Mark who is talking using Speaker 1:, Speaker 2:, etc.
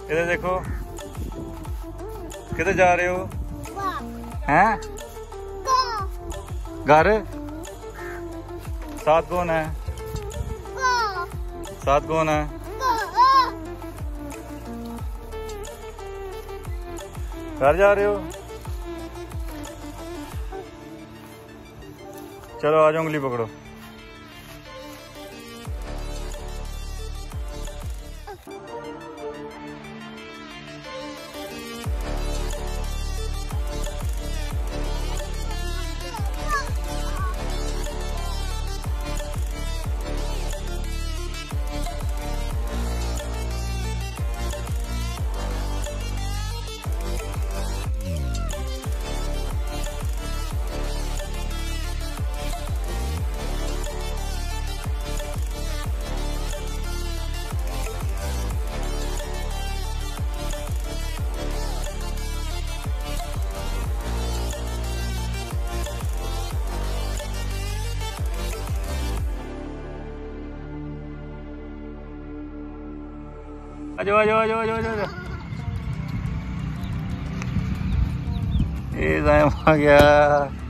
Speaker 1: इधर देखो, किधर जा रहे हो? हैं? घर? साथ कौन है? साथ कौन है? घर जा रहे हो? चलो आ जाओ, उंगली पकड़ो। आजो आजो आजो आजो आजो। ये जाए आ गया।